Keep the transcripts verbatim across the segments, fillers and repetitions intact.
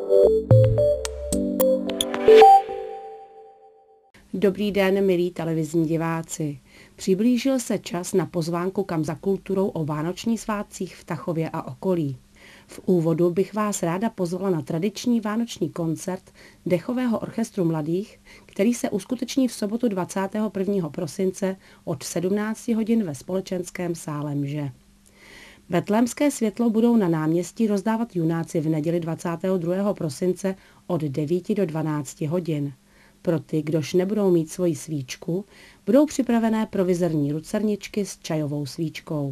Dobrý den, milí televizní diváci. Přiblížil se čas na pozvánku Kam za kulturou o vánočních svátcích v Tachově a okolí. V úvodu bych vás ráda pozvala na tradiční vánoční koncert Dechového orchestru mladých, který se uskuteční v sobotu dvacátého prvního prosince od sedmnácti hodin ve společenském sále Mže. Betlémské světlo budou na náměstí rozdávat junáci v neděli dvacátého druhého prosince od devíti do dvanácti hodin. Pro ty, kdož nebudou mít svoji svíčku, budou připravené provizorní lucerničky s čajovou svíčkou.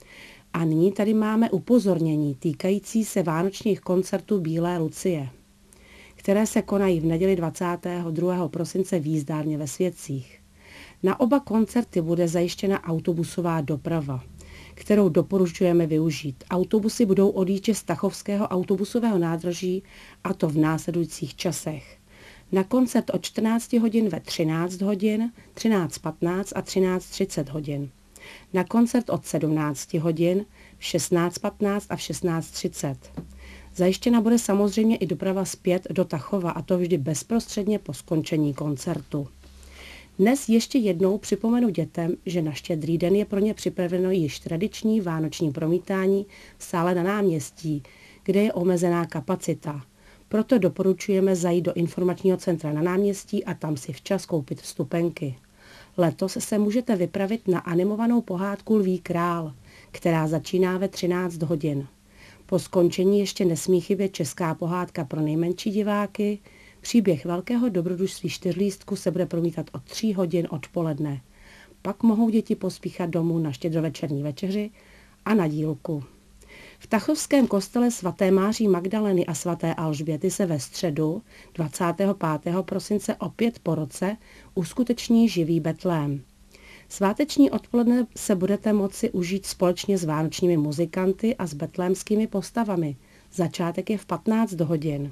A nyní tady máme upozornění týkající se vánočních koncertů Bílé Lucie, které se konají v neděli dvacátého druhého prosince v jízdárně ve Světcích. Na oba koncerty bude zajištěna autobusová doprava, kterou doporučujeme využít. Autobusy budou odjíždět z Tachovského autobusového nádraží, a to v následujících časech. Na koncert od čtrnácti hodin ve třináct hodin, třináct patnáct a třináct třicet hodin. Na koncert od sedmnácti hodin, v šestnáct patnáct a v šestnáct třicet. Zajištěna bude samozřejmě i doprava zpět do Tachova, a to vždy bezprostředně po skončení koncertu. Dnes ještě jednou připomenu dětem, že na Štědrý den je pro ně připraveno již tradiční vánoční promítání v sále na náměstí, kde je omezená kapacita. Proto doporučujeme zajít do informačního centra na náměstí a tam si včas koupit vstupenky. Letos se můžete vypravit na animovanou pohádku Lví král, která začíná ve třináct hodin. Po skončení ještě nesmí chybět česká pohádka pro nejmenší diváky. Příběh velkého dobrodružství čtyřlístku se bude promítat od tří hodin odpoledne. Pak mohou děti pospíchat domů na štědrovečerní večeři a na dílku. V Tachovském kostele svaté Máří Magdaleny a svaté Alžběty se ve středu dvacátého pátého prosince opět po roce uskuteční živý betlém. Sváteční odpoledne se budete moci užít společně s vánočními muzikanty a s betlémskými postavami. Začátek je v patnáct hodin.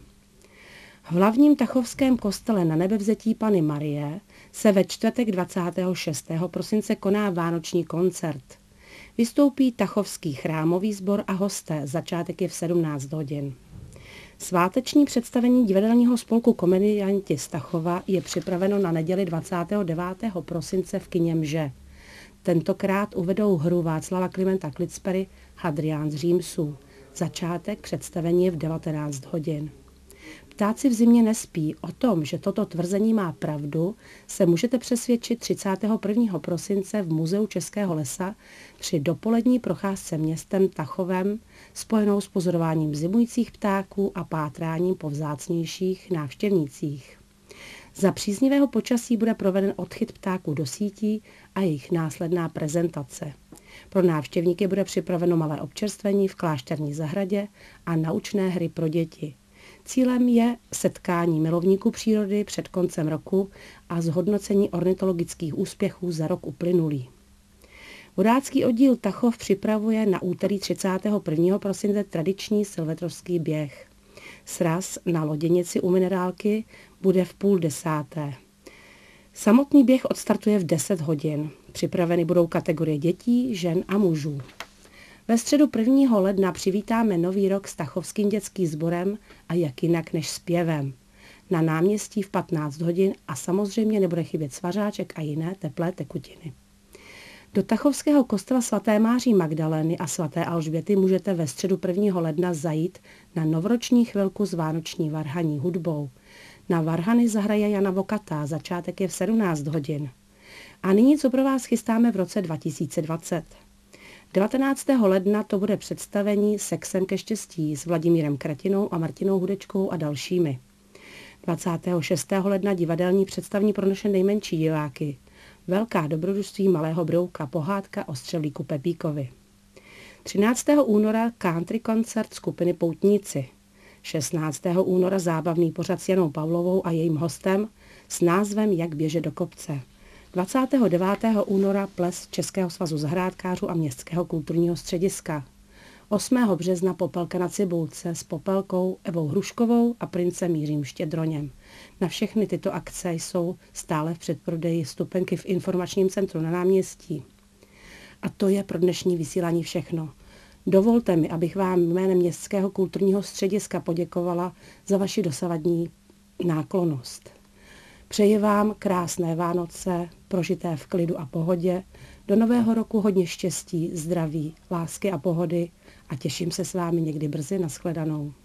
V hlavním tachovském kostele na Nebevzetí Panny Marie se ve čtvrtek dvacátého šestého prosince koná vánoční koncert. Vystoupí Tachovský chrámový sbor a hosté, začátek je v sedmnáct hodin. Sváteční představení divadelního spolku Komedianti z Tachova je připraveno na neděli dvacátého devátého prosince v kině Mže. Tentokrát uvedou hru Václava Klimenta Klitspery Hadrián z Římsů. Začátek představení je v devatenáct hodin. Ptáci v zimě nespí. O tom, že toto tvrzení má pravdu, se můžete přesvědčit třicátého prvního prosince v Muzeu Českého lesa při dopolední procházce městem Tachovem spojenou s pozorováním zimujících ptáků a pátráním po vzácnějších návštěvnících. Za příznivého počasí bude proveden odchyt ptáků do sítí a jejich následná prezentace. Pro návštěvníky bude připraveno malé občerstvení v klášterní zahradě a naučné hry pro děti. Cílem je setkání milovníků přírody před koncem roku a zhodnocení ornitologických úspěchů za rok uplynulý. Vodácký oddíl Tachov připravuje na úterý třicátého prvního prosince tradiční silvestrovský běh. Sraz na loděnici u minerálky bude v půl desáté. Samotný běh odstartuje v deset hodin. Připraveny budou kategorie dětí, žen a mužů. Ve středu prvního ledna přivítáme nový rok s Tachovským dětským sborem a jak jinak než zpěvem. Na náměstí v patnáct hodin a samozřejmě nebude chybět svařáček a jiné teplé tekutiny. Do Tachovského kostela svaté Máří Magdaleny a svaté Alžběty můžete ve středu prvního ledna zajít na novoroční chvilku s vánoční varhaní hudbou. Na varhany zahraje Jana Vokatá, začátek je v sedmnáct hodin. A nyní, co pro vás chystáme v roce dva tisíce dvacet. devatenáctého ledna to bude představení Sexem ke štěstí s Vladimírem Kratinou a Martinou Hudečkou a dalšími. dvacátého šestého ledna divadelní představení pro naše nejmenší diváky. Velká dobrodružství malého brouka, pohádka o střelíku Pepíkovi. třináctého února country koncert skupiny Poutníci. šestnáctého února zábavný pořad s Janou Pavlovou a jejím hostem s názvem Jak běžet do kopce. dvacátého devátého února ples Českého svazu zahrádkářů a Městského kulturního střediska. osmého března Popelka na Cibulce s Popelkou, Evou Hruškovou a princem Jiřím Štědroněm. Na všechny tyto akce jsou stále v předprodeji vstupenky v informačním centru na náměstí. A to je pro dnešní vysílání všechno. Dovolte mi, abych vám jménem Městského kulturního střediska poděkovala za vaši dosavadní náklonnost. Přeji vám krásné Vánoce, prožité v klidu a pohodě, do nového roku hodně štěstí, zdraví, lásky a pohody a těším se s vámi někdy brzy. Nashledanou.